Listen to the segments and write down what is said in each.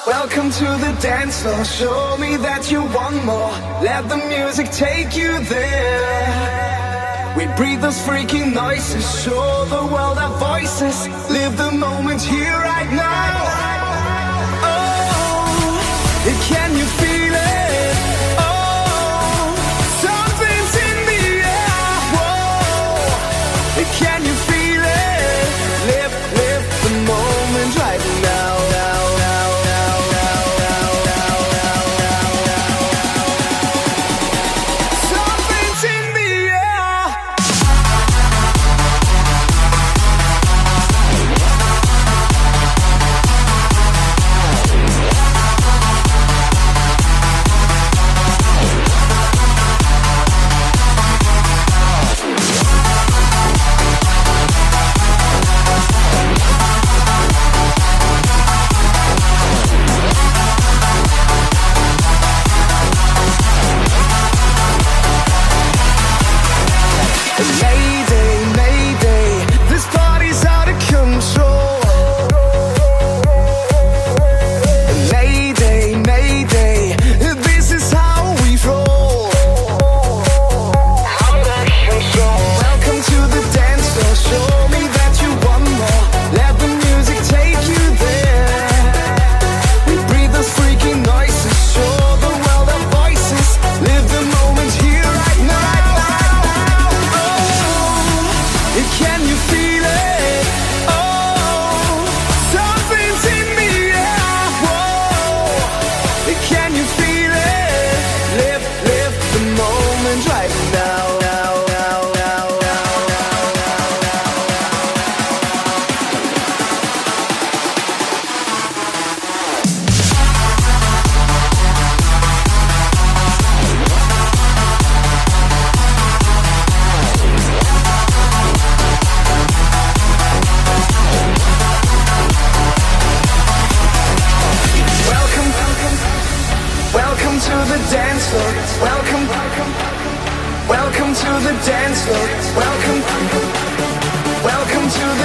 Welcome to the dance floor. Show me that you want more. Let the music take you there. We breathe those freaking noises. Show the world our voices. Live the moment here right now. Oh, can you feel it? Oh, something's in the air. Whoa, can you feel it? Live the moment right now.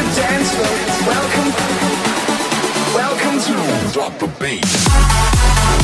Welcome to Drop the Beat.